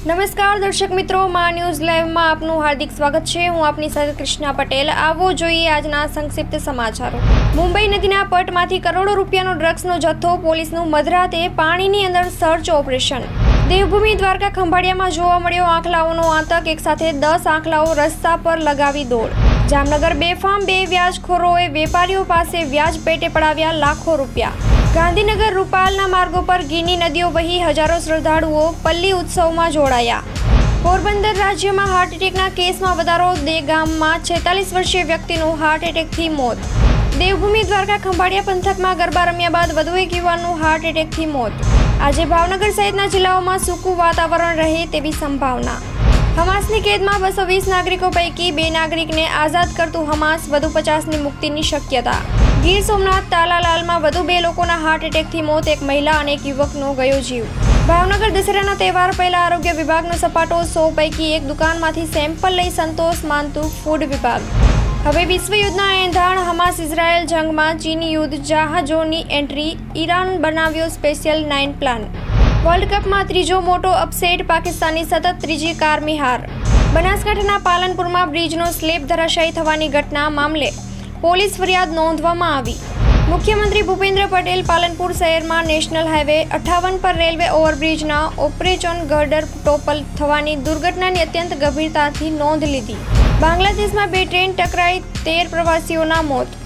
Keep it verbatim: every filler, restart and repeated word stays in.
નમસ્કાર દર્શક મિત્રો, માં ન્યૂઝ લાઈવમાં આપનું હાર્દિક સ્વાગત છે। હું આપની સાથે કૃષ્ણા પટેલ। આવો જોઈએ આજના સંક્ષિપ્ત સમાચારો। મુંબઈ નદીના પટમાંથી કરોડો રૂપિયાનો ડ્રગ્સનો જથ્થો, પોલીસનું મધરાતે પાણીની અંદર સર્ચ ઓપરેશન। દેવભૂમિ દ્વારકા ખંભાળિયામાં જોવા મળ્યો આંખલાઓનો આતંક, એક સાથે દસ આંખલાઓ રસ્તા પર લગાવી દોડ। જામનગર બેફામ બે વ્યાજખોરોએ વેપારીઓ પાસે વ્યાજ પેટે પડાવ્યા લાખો રૂપિયા। ગાંધીનગર રૂપાલના માર્ગો પર ગીરની નદીઓ વહી હજારો શ્રદ્ધાળુઓ પલ્લી ઉત્સવમાં જોડાયા। પોરબંદર રાજ્યમાં હાર્ટ એટેકના કેસમાં વધારો, દે ગામમાં છેતાલીસ વર્ષીય વ્યક્તિનું હાર્ટ એટેકથી મોત। દેવભૂમિ દ્વારકા ખંભાળિયા પંથકમાં ગરબા રમ્યા બાદ વધુ એક યુવાનનું હાર્ટ એટેકથી મોત। આજે ભાવનગર સહિતના જિલ્લાઓમાં સૂકું વાતાવરણ રહે તેવી સંભાવના। હમાસની કેદમાં બસો વીસ નાગરિકો પૈકી બે નાગરિકને આઝાદ કરતું હમાસ, વધુ પચાસની મુક્તિની શક્યતા। ગીર સોમનાથ તાલાલાલમાં વધુ બે લોકોના હાર્ટ એટેકથી મોત, એક મહિલા અને એક યુવકનો ગયો જીવ। ભાવનગર દશેરાના તહેવાર પહેલા આરોગ્ય વિભાગનો સપાટો, સો પૈકી એક દુકાનમાંથી સેમ્પલ લઈ સંતોષ માનતું ફૂડ વિભાગ। હવે વિશ્વયુદ્ધના એંધાણ, હમાસ ઇઝરાયેલ જંગમાં ચીની યુદ્ધ જહાજોની એન્ટ્રી, ઈરાન બનાવ્યો સ્પેશિયલ નાઇન પ્લાન। વર્લ્ડ કપમાં ત્રીજો મોટો અપસેટ, પાકિસ્તાનની સતત ત્રીજી કારમી હાર। બનાસકાંઠાના પાલનપુરમાં બ્રિજનો સ્લેબ ધરાશાયી થવાની ઘટના મામલે પોલીસ ફરિયાદ નોંધવામાં આવી। મુખ્યમંત્રી ભૂપેન્દ્ર પટેલ પાલનપુર શહેરમાં નેશનલ હાઈવે અઠ્ઠાવન પર રેલવે ઓવરબ્રિજના ઓપરેશન ગર્ડર ટોપલ થવાની દુર્ઘટનાની અત્યંત ગંભીરતાથી નોંધ લીધી। બાંગ્લાદેશમાં બે ટ્રેન ટકરાઈ, તેર પ્રવાસીઓના મોત।